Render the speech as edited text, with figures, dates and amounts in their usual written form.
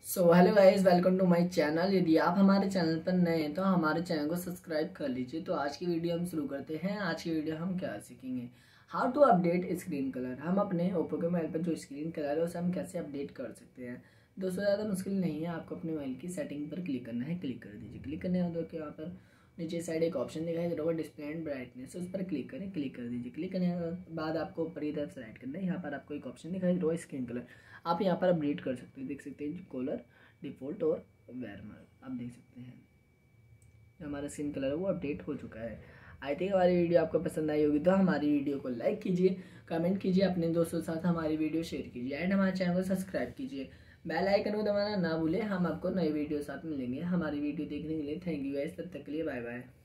So hello guys, welcome to my channel. यदि आप हमारे चैनल पर नए हैं तो हमारे चैनल को सब्सक्राइब कर लीजिए। तो आज की वीडियो हम शुरू करते हैं। आज की वीडियो हम क्या सीखेंगे, how to update screen colour. हम अपने ओप्पो के मोबाइल पर जो स्क्रीन कलर है उसे हम कैसे अपडेट कर सकते हैं। दोस्तों ज़्यादा मुश्किल नहीं है, आपको अपने मोबाइल की सेटिंग पर क्लिक करना है। क्लिक कर दीजिए। क्लिक करने के बाद यहाँ पर नीचे साइड एक ऑप्शन दिखाई दे रहा होगा, डिस्प्ले एंड ब्राइटनेस, उस पर क्लिक करें। क्लिक कर दीजिए। क्लिक करने के बाद आपको ऊपर की तरफ सेलेक्ट करना है। यहाँ पर आपको एक ऑप्शन दिखाई दे रहा है स्क्रीन कलर, आप यहाँ पर अपडेट कर सकते हैं। देख सकते हैं कलर डिफ़ॉल्ट और वेरमर, आप देख सकते हैं जो हमारा स्किन कलर है वो अपडेट हो चुका है। आई थिंक हमारी वीडियो आपको पसंद आई होगी, तो हमारी वीडियो को लाइक कीजिए, कमेंट कीजिए, अपने दोस्तों के साथ हमारी वीडियो शेयर कीजिए एंड हमारे चैनल को सब्सक्राइब कीजिए। बेल आइकन को दबाना ना भूलें। हम आपको नई वीडियो साथ मिलेंगे। हमारी वीडियो देखने के लिए थैंक यू गाइस। तब तक के लिए बाय बाय।